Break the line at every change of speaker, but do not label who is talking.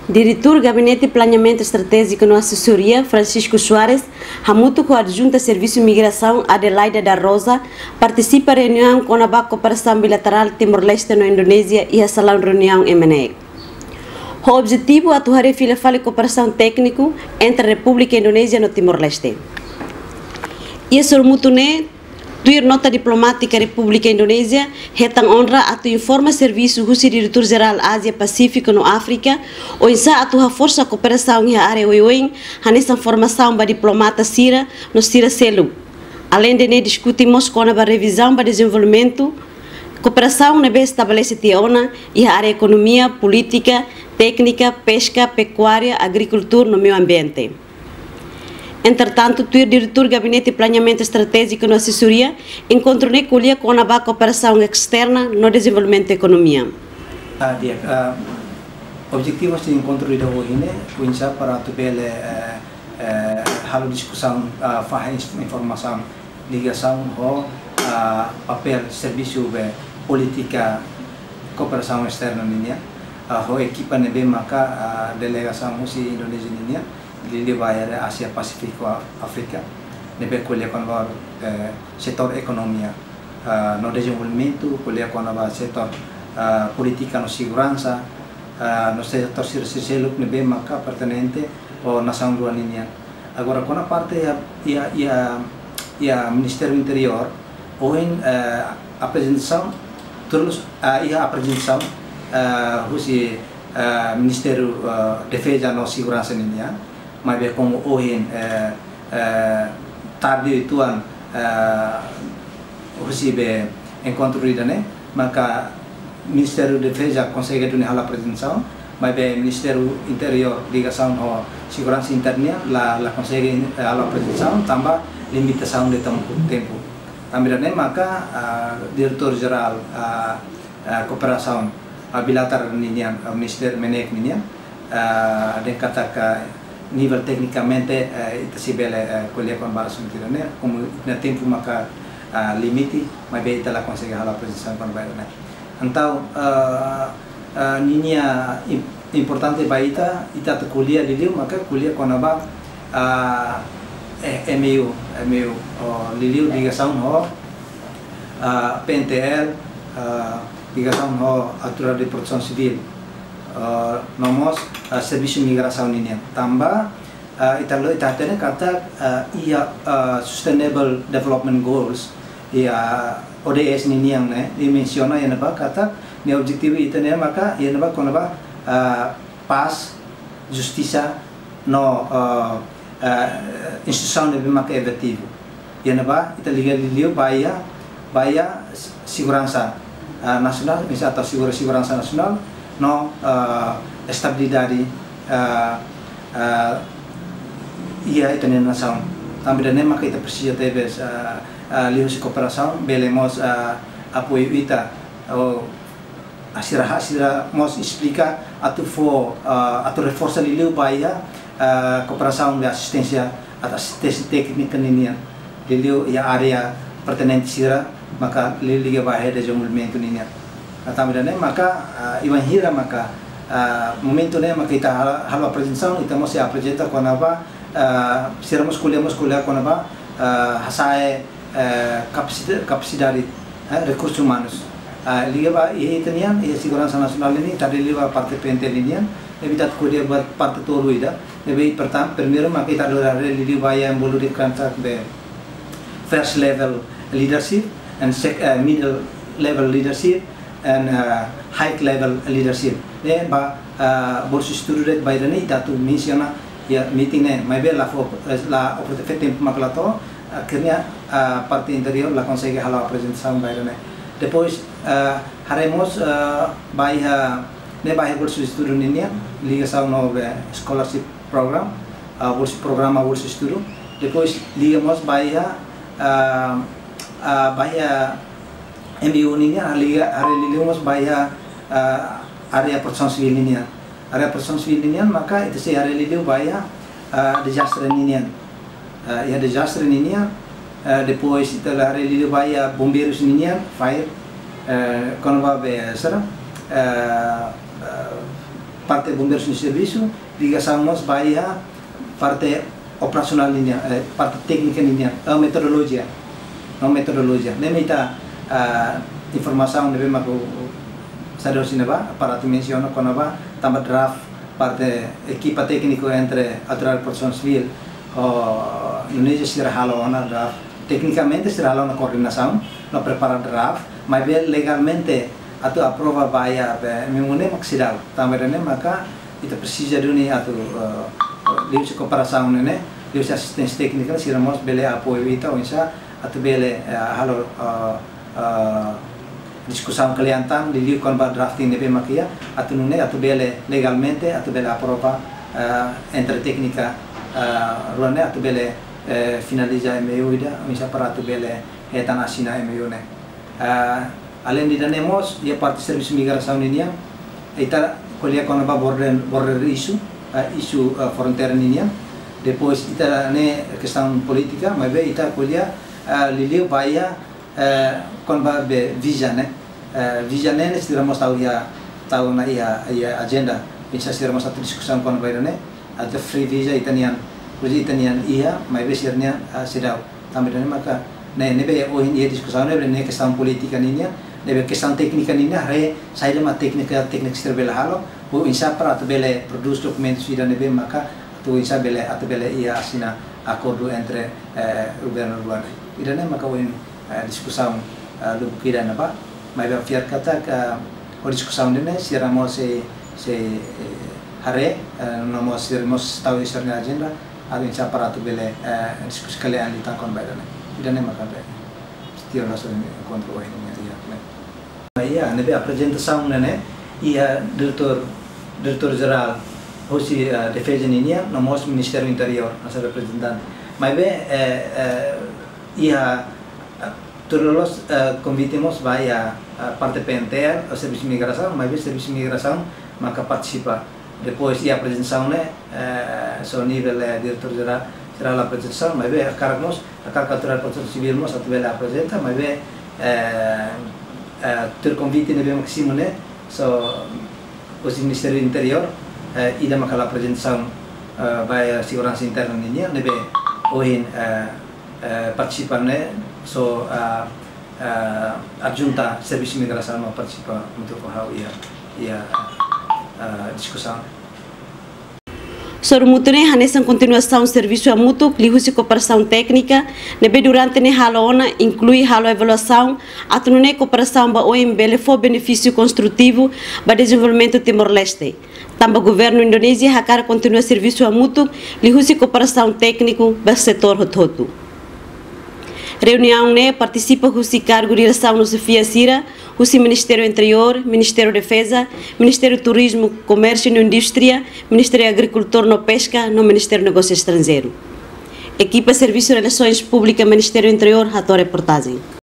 Diretor Gabinete de Planeamento Estratégico na Assessoria, Francisco Soares, junto com a adjunta Serviço Migração, Adelaida da Rosa, participa da reunião com a cooperação bilateral Timor-Leste na Indonésia e a Salão Reunião MNE. O objetivo é atuar a cooperação técnica entre a República Indonésia e Timor-Leste. E a Mutune, tuir nota diplomática República Indonésia, retang honra atu informa serviço do diretor-geral Ásia Pacífico no África, ou insa atu a força cooperação em área oioin, nessa formação para diplomata Sira no Sira Selu. Além de discutimos com a revisão para desenvolvimento, cooperação nebe estabelece tiona e a área economia, política, técnica, pesca, pecuária, agricultura no meio ambiente. Entretanto, o diretor do Gabinete de Planeamento Estratégico na Assessoria encontrou-se com a cooperação externa no desenvolvimento da economia.
Objetivos de encontro de hoje é para a discussão, informação, ligação ao papel serviço de política cooperação externa a equipa nebe maka delegação musi Indonesia Lili bayar Asia Pasifik Afrika nebe kuliah konvar setor ekonomia no desenvolvimento kuliah konvar setor politika no segurança no setor selo nebe maka pertenente o nação duaninia agora com a parte ya Ministério Interior oin apresentação terus apresentação husi Ministério Defesa no segurança ninia mas como hoje tarde tuan recebe encontro idane maka Ministério Defesa consegue tunai hal apresentação mas Ministério Interior ligação ao segurança interna la consegue hal apresentação tambah limitação de tempo também maka Diretor Geral Kooperação bilateral ninian Ministério Menek ninian dan kata nível tecnicamente itacibele kuliah com base tirane como na tempo maka limite mas bem ela consegue a apresentação com bairro então ninia importante baita ita kuliah liliu maka kuliah com aba MU liliu ligação ho PNTL ligação ho aturan de proteção civil nomos serviço migração ini tambah italo itatene kata sustainable development goals ia ODS ini yang dimensiona yang apa kata ni objektif itu maka yang apa kono ba paz justiça no instituição de maka efetivo yang apa ita liga baya segurança nasional bisa atau segurança nasional no estabilidade ia itu nih nação também dan maka kita precisa ter lius cooperação belemos apoio ita asira mos explica atu reforça liu baia cooperação de assistência técnica ninia liu ya area pertenente sira maka liga baia de desenvolvimento ninia também maka iwan hira maka momento maka kita hal apresentação kita mesti apresenta com apa seramos kuliah com apa hasai capacidade recursos humanos liga ba itu nian segurança nasional ini tadi liga parte PNT nian evitat kuliah buat parte todo ida lebih pertama primeiro maka kita ada liga ba yang boleh dikantak be first level leadership and middle level leadership and high level leadership. Then boleh student by the need to mention ya meeting maybe la oportunidade maklato akhirnya parte interior la consegue hal apresentação by the depois haremos by boleh student ini ligação no scholarship program programa boleh student depois ligamos by MBU ini hari ligamos by area proteção civil ini area proteção civil ini maka itu sih hari lidu by disaster ini ya disaster ini depois itu hari lidu by bombeiros ini fire quando vai ser parte parte bombeiros no serviço, ligação nós vai a parte operacional linha, parte técnica linha, a metodologia, não metodologia. Nem está informação nem mais o saber se não vai para tu menciona quando vai também draft parte equipa técnico entre autoridade de proteção civil Indonesia será halo na draft tecnicamente será halo na coordenação na preparar draft mas bem legalmente atau aprova vai a memune maksimal também né maka itu precisa de uni atau livre cooperação né livre assistência técnica será mais bele apoio itu insya atau bele halo discussão kaliantan di kon ba drafting nebe makia atau nune atau bele legalmente atau bele aprova entre técnica ruane atau bele finaliza MOU ida misa para atau bele etan asina MOU ne além de danemos ia parte serviço migração ninia ita kolia kon ba border issue fronteira ninia depois ita ne questão política mas be ita kolia liliu baia kon ba be visa né visa né estiramos tahu na ia agenda bisa estiramos satu discussão kon ba né ada free visa itanian ia mas be sirnya sidau também né maka ne be ohin ia discussão ne questão política ninia ne questão técnica ninia re saída uma técnica serbela halo o insya para bele produce documentos ida ne be maka tu insya bele bele ia assina acordo entre governo luar ida ne maka ohin discussão lukira na ba mas vai fiar kata que discussão dene se ramo se hare no mo se mos tahu isarnya agenda alin sa para tu bele diskusi kalian di tangkon ba dene ida ne maka be tiro na so encontro ini ya iya nebe apresentação nene ia diretor geral hosi defesa ninia no mos ministério interior nossa representante mas be ia todos convidamos vai a parte PNTR, o serviço de migração, mas o serviço de migração maka participa. Depois a apresentação né, so nível diretor geral será a apresentação, mas a cargos, a carga de proteção civil nós atuela apresenta, mas ter convite né máximo né, so o Ministério do Interior e da maka apresentação vai a segurança interna ninya, né ohin participar né so adjunta serviço de migração não participa untuk hal ia discussão.
Sobre o mutune hanesan continuação serviço a mútuo lihusi cooperação técnica nebe durante ne halona inclui halo evaluação atunune cooperação ba OMB for benefício construtivo ba desenvolvimento Timor-Leste. Tamba governo Indonésia hakar continua serviço a mútuo lihusi cooperação técnico ba setor hototu. Reunião né participa o cargo de direção no Sofia Sira, o Ministério Interior, Ministério da Defesa, Ministério do Turismo, Comércio e Indústria, Ministério Agricultor no Pesca, no Ministério do Negócio Estrangeiro. Equipa Serviço de Relações Públicas, Ministério Interior, a tua reportagem.